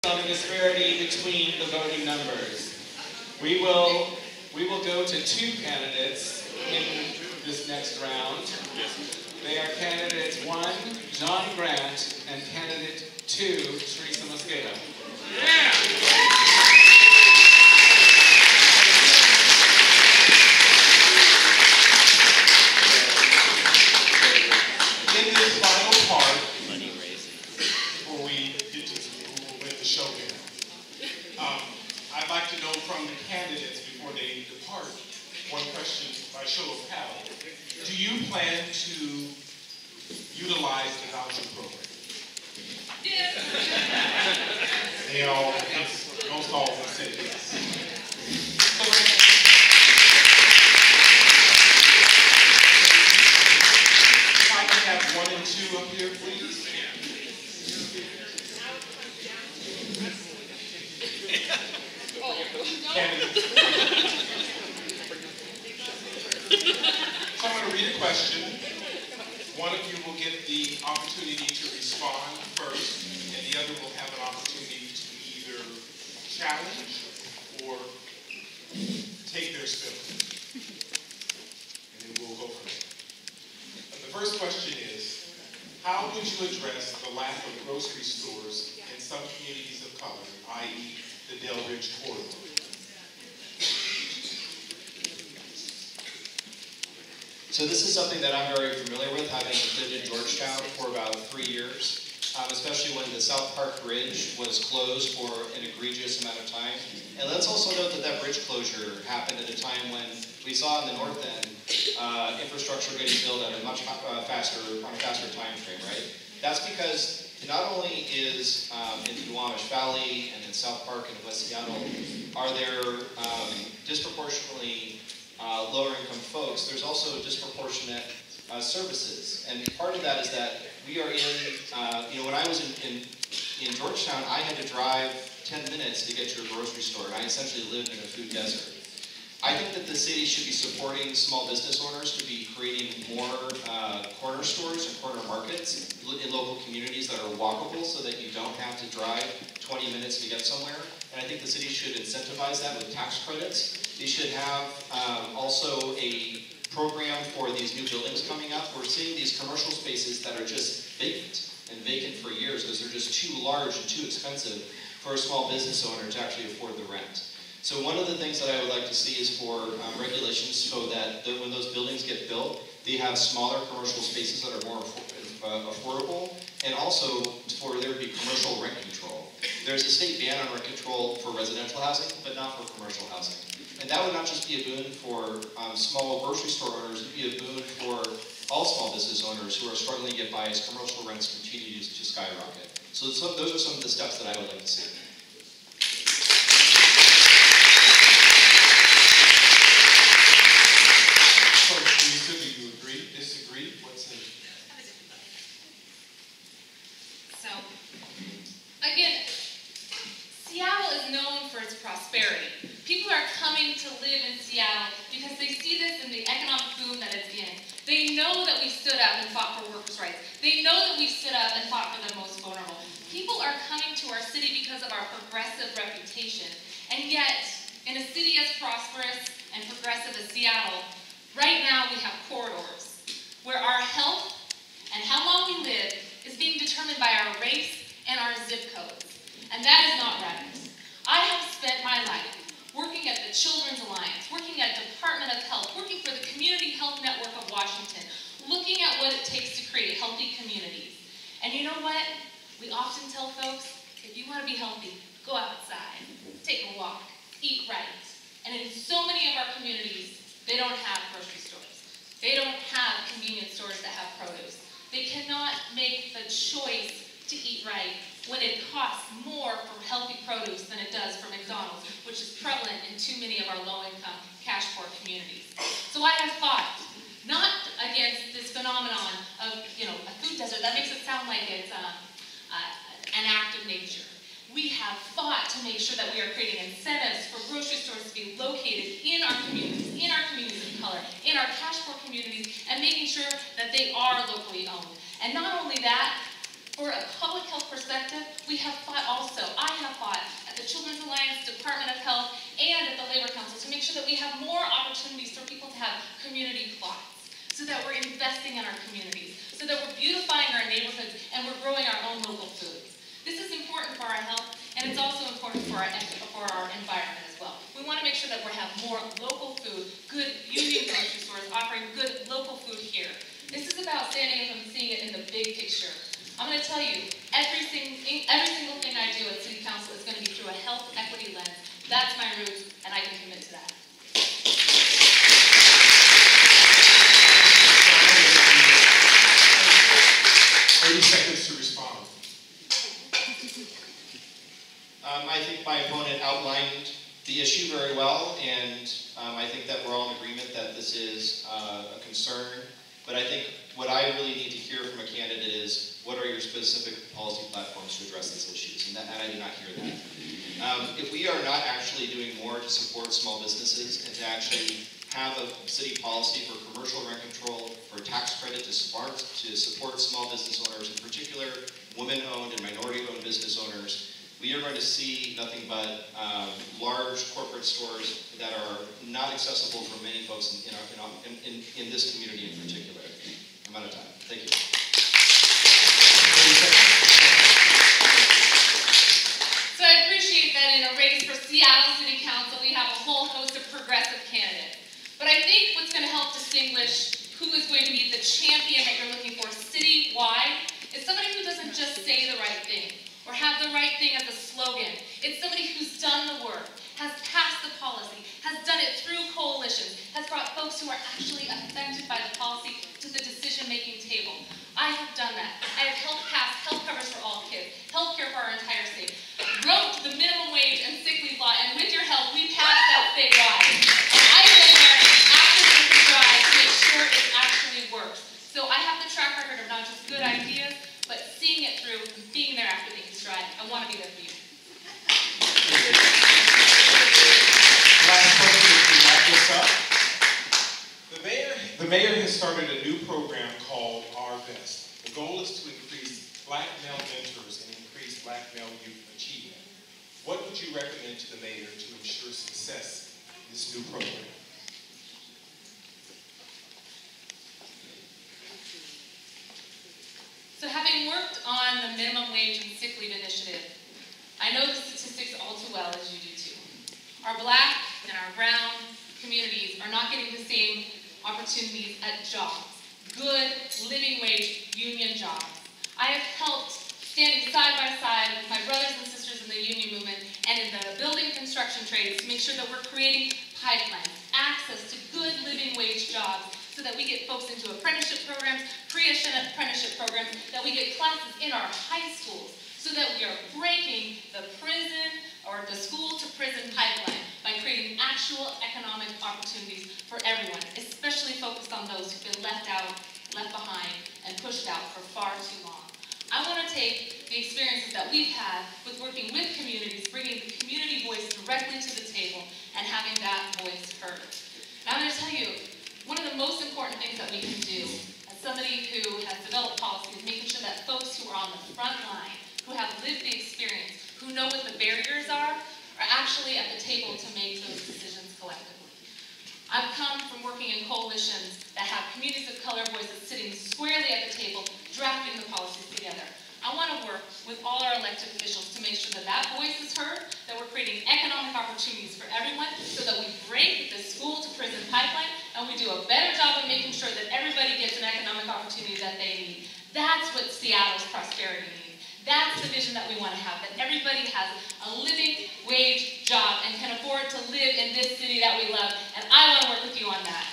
On the disparity between the voting numbers. We will go to two candidates in this next round. They are candidates 1, John Grant, and candidate 2, Teresa Mosqueda. In this final part, before we get to who will win the show here, I'd like to know from the candidates before they depart, one question by show of paddle. Do you plan to utilize the voucher program? Yes. They all, most all of them said yes. If I can have 1 and 2 up here, please. Candidates. So I'm going to read a question. One of you will get the opportunity to respond first, and the other will have an opportunity to either challenge or take their spin. And then we'll go from there. The first question is, how would you address the lack of grocery stores in some communities of color, i.e. the Del Ridge corridor? So this is something that I'm very familiar with, having lived in Georgetown for about 3 years, especially when the South Park Bridge was closed for an egregious amount of time. And let's also note that that bridge closure happened at a time when we saw in the north end infrastructure getting built at a much faster time frame, right? That's because not only is in the Duwamish Valley and in South Park and West Seattle, are there disproportionately lower income folks, there's also disproportionate services. And part of that is that we are in, when I was in Georgetown, I had to drive 10 minutes to get to a grocery store, and I essentially lived in a food desert. I think that the city should be supporting small business owners to be creating more corner stores and corner markets in local communities that are walkable so that you don't have to drive 20 minutes to get somewhere. And I think the city should incentivize that with tax credits. They should have also a program for these new buildings coming up. We're seeing these commercial spaces that are just vacant for years because they're just too large and too expensive for a small business owner to actually afford the rent. So one of the things that I would like to see is for regulations so that when those buildings get built, they have smaller commercial spaces that are more affordable, and also for there to be commercial rent control. There's a state ban on rent control for residential housing, but not for commercial housing. And that would not just be a boon for small grocery store owners, it would be a boon for all small business owners who are struggling to get by as commercial rents continue to skyrocket. So those are some of the steps that I would like to see. So, Teresa, do you agree, disagree? What's the... So, again, Seattle is known for its prosperity. People are coming to live in Seattle because they see this in the economic boom that it's in. They know that we stood up and fought for workers' rights. They know that we stood up and fought for the most vulnerable. People are coming to our city because of our progressive reputation. And yet, in a city as prosperous and progressive as Seattle, right now we have corridors where our health and how long we live is being determined by our race and our zip codes. And that is not right. I have spent my life working at the Children's Alliance, working at Department of Health, working for the Community Health Network of Washington, looking at what it takes to create healthy communities. And you know what? We often tell folks, if you want to be healthy, go outside, take a walk, eat right. And in so many of our communities, they don't have grocery stores. They don't have convenience stores that have produce. They cannot make the choice to eat right when it costs more for healthy produce than it does for McDonald's, which is prevalent in too many of our low-income, cash-poor communities. So I have fought, not against this phenomenon of, a food desert. That makes it sound like it's an act of nature. We have fought to make sure that we are creating incentives for grocery stores to be located in our communities of color, in our cash-poor communities, and making sure that they are locally owned. And not only that, for a public health perspective, I have fought for our health, and it's also important for our environment as well. We want to make sure that we have more local food, good union grocery stores offering good local food here. This is about standing up and seeing it in the big picture. I'm going to tell you, every single thing I do at City Council is going to be through a health equity lens. That's my roots, and I can commit to that. 30 seconds to respond. I think my opponent outlined the issue very well, and I think that we're all in agreement that this is a concern. But I think what I really need to hear from a candidate is, what are your specific policy platforms to address these issues? And I did not hear that. If we are not actually doing more to support small businesses and to actually have a city policy for commercial rent control, for tax credit to support small business owners, in particular women-owned and minority-owned business owners, we are going to see nothing but large corporate stores that are not accessible for many folks in this community in particular. I'm out of time. Thank you. So I appreciate that in a race for Seattle City Council, we have a whole host of progressive candidates. But I think what's going to help distinguish who is going to be the champion that you're looking for citywide is somebody who doesn't just say the right thing or have the right thing as a slogan. It's somebody who's done the work, has passed the policy, has done it through coalitions, has brought folks who are actually affected by the policy to the decision-making table. I have done that. I have helped pass health coverage for all kids, health care for our entire state, wrote the minimum wage and sick leave law, and with your help, we passed that statewide. And I've been there after the drive to make sure it actually works. So I have the track record of not just good ideas, but seeing it through and being there after the stride. I want to be there for you. Last question to wrap this up. The mayor has started a new program called Our Best. The goal is to increase Black male mentors and increase Black male youth achievement. What would you recommend to the mayor to ensure success in this new program? So having worked on the minimum wage and sick leave initiative, I know the statistics all too well, as you do too. Our Black and our brown communities are not getting the same opportunities at jobs, good living wage union jobs. I have helped standing side by side with my brothers and sisters in the union movement and in the building construction trades to make sure that we're creating pipelines, access to good living wage jobs, so that we get folks into apprenticeship programs, pre-apprenticeship programs, that we get classes in our high schools, so that we are breaking the prison or the school-to-prison pipeline by creating actual economic opportunities for everyone, especially focused on those who've been left out, left behind, and pushed out for far too long. I want to take the experiences that we've had with working with communities, bringing the community voice directly to the table, and having that voice heard. Now I'm going to tell you, one of the most important things that we can do as somebody who has developed policy is making sure that folks who are on the front line, who have lived the experience, who know what the barriers are actually at the table to make those decisions collectively. I've come from working in coalitions that have communities of color voices sitting squarely at the table, drafting the policies together. I want to work with all our elected officials to make sure that that voice is heard, that we're creating economic opportunities for everyone, so that we break the school-to-prison pipeline, and we do a better job of making sure that everybody gets an economic opportunity that they need. That's what Seattle's prosperity needs. That's the vision that we want to have, that everybody has a living wage job and can afford to live in this city that we love, and I want to work with you on that.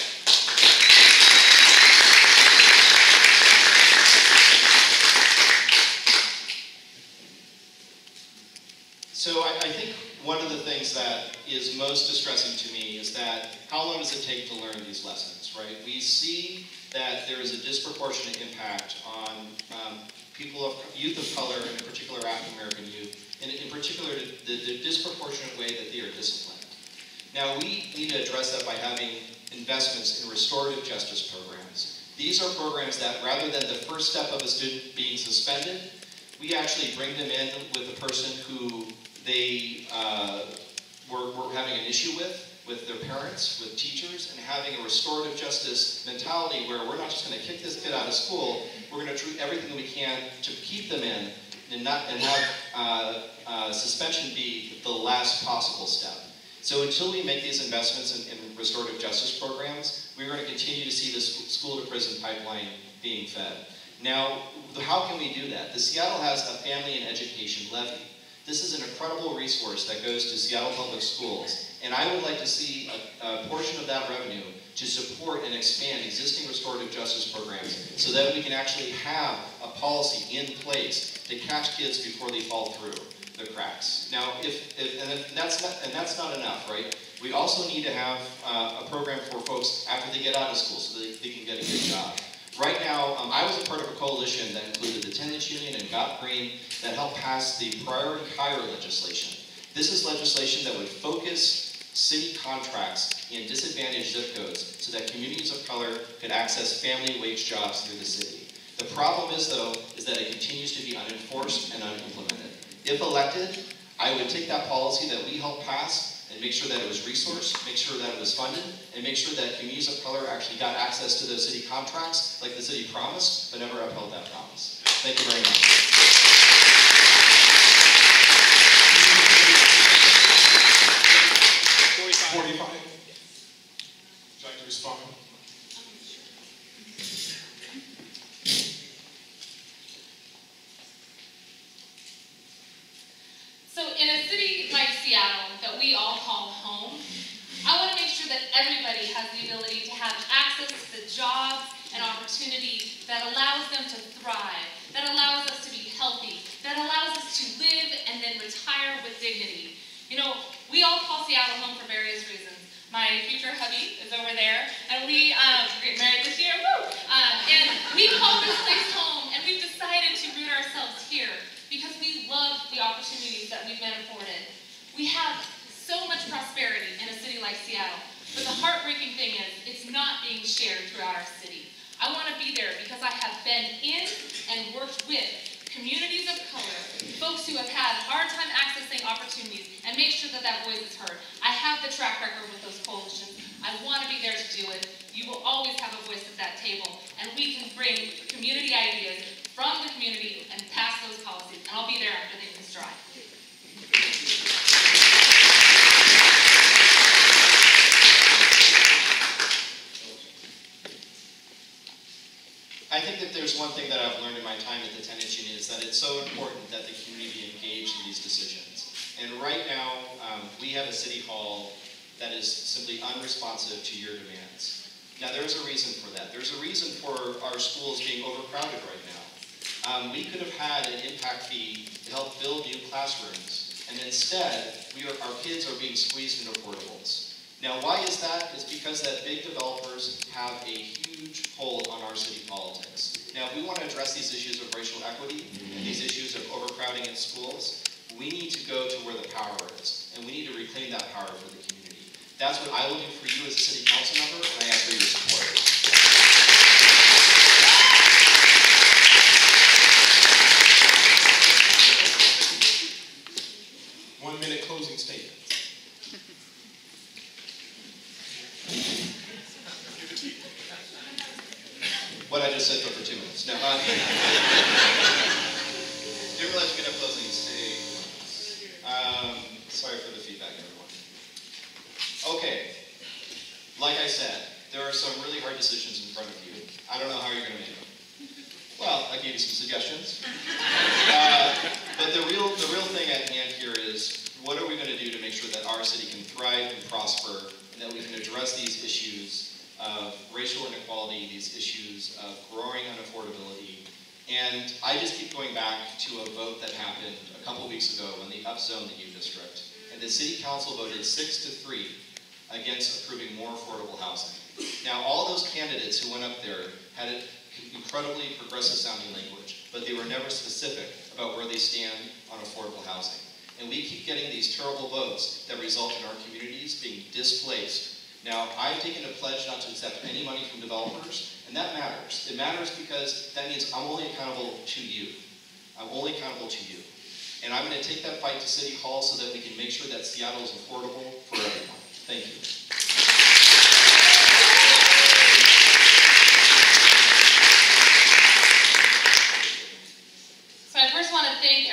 So I think one of the things that is most distressing to me is that how long does it take to learn these lessons, right? We see that there is a disproportionate impact on youth of color, and in particular African-American youth, and in particular the disproportionate way that they are disciplined. Now we need to address that by having investments in restorative justice programs. These are programs that rather than the first step of a student being suspended, we actually bring them in with a person who they were having an issue with their parents, with teachers, and having a restorative justice mentality where we're not just going to kick this kid out of school, we're going to do everything we can to keep them in, and have suspension be the last possible step. So until we make these investments in restorative justice programs, we're going to continue to see this school-to-prison pipeline being fed. Now, how can we do that? The Seattle has a family and education levy. This is an incredible resource that goes to Seattle Public Schools, and I would like to see a portion of that revenue to support and expand existing restorative justice programs so that we can actually have a policy in place to catch kids before they fall through the cracks. Now, that's not enough, right? We also need to have a program for folks after they get out of school so that they can get a good job. Right now, I was a part of a coalition that included the Tenants Union and Got Green that helped pass the priority hire legislation. This is legislation that would focus city contracts in disadvantaged zip codes so that communities of color could access family wage jobs through the city. The problem is, though, is that it continues to be unenforced and unimplemented. If elected, I would take that policy that we helped pass and make sure that it was resourced, make sure that it was funded, and make sure that communities of color actually got access to those city contracts like the city promised, but never upheld that promise. Thank you very much. 45. Would you like to respond? So in a city like Seattle that we all call home, I want to make sure that everybody has the ability to have access to jobs and opportunity that allows them to thrive, that allows us to be healthy, that allows us to live and then retire with dignity. You know, we all call Seattle home for various reasons. My future hubby is over there, and we get married this year, woo! And we call this place home, and we've decided to root ourselves here because we love the opportunities that we've been afforded. We have so much prosperity in a city like Seattle, but the heartbreaking thing is it's not being shared throughout our city. I want to be there because I have been in and worked with communities of color, folks who have had a hard time accessing opportunities, and make sure that that voice is heard. I have the track record with those coalitions. I want to be there to do it. You will always have a voice at that table, and we can bring community ideas from the community and pass those policies, and I'll be there after they can dry. I think that there's one thing that I've learned in my time at the Tenants Union is that it's so important that the community engage in these decisions. And right now, we have a city hall that is simply unresponsive to your demands. Now, there's a reason for that. There's a reason for our schools being overcrowded right now. We could have had an impact fee to help build new classrooms, and instead, our kids are being squeezed into portables. Now, why is that? It's because that big developers have a huge hold on our city politics. Now, if we want to address these issues of racial equity and these issues of overcrowding in schools, we need to go to where the power is, and we need to reclaim that power for the community. That's what I will do for you as a city council member, and I ask for your support. 1 minute closing statement. What I just said for 2 minutes. No, didn't realize we could have closing statements. Sorry for the feedback, everyone. Okay, like I said, there are some really hard decisions in front of you. I don't know how you're going to make them. Well, I gave you some suggestions. But the real thing at hand here is, what are we going to do to make sure that our city can thrive and prosper, and that we can address these issues of racial inequality, these issues of growing unaffordability. And I just keep going back to a vote that happened a couple weeks ago when they upzoned the U District. And the City Council voted 6-3 against approving more affordable housing. Now, all those candidates who went up there had an incredibly progressive sounding language, but they were never specific about where they stand on affordable housing. And we keep getting these terrible votes that result in our communities being displaced. Now, I've taken a pledge not to accept any money from developers, and that matters. It matters because that means I'm only accountable to you. I'm only accountable to you. And I'm going to take that fight to City Hall so that we can make sure that Seattle is affordable for everyone. Thank you. So I first want to thank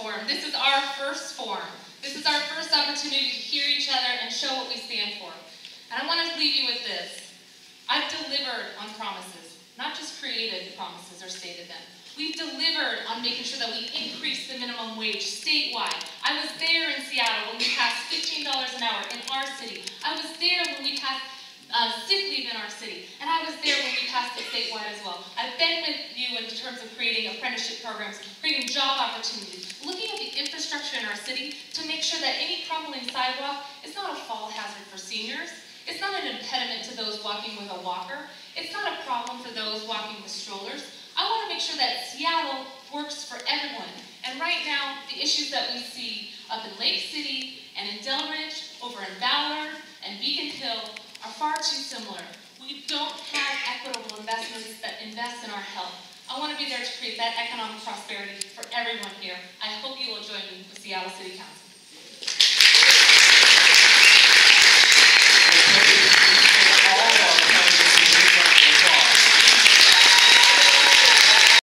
forum. This is our first forum. This is our first opportunity to hear each other and show what we stand for. And I want to leave you with this. I've delivered on promises, not just created promises or stated them. We've delivered on making sure that we increase the minimum wage statewide. I was there in Seattle when we passed $15 an hour in our city. I was there when we passed sick leave in our city. And I was there when we passed it statewide as well. I've been with you in terms of creating apprenticeship programs, creating job opportunities, looking at the infrastructure in our city to make sure that any crumbling sidewalk is not a fall hazard for seniors. It's not an impediment to those walking with a walker. It's not a problem for those walking with strollers. I want to make sure that Seattle works for everyone. And right now, the issues that we see up in Lake City and in Delridge, over in Ballard and Beacon Hill are far too similar. We don't have equitable investments that invest in our health. I want to be there to create that economic prosperity for everyone here. I hope you will join me with Seattle City Council.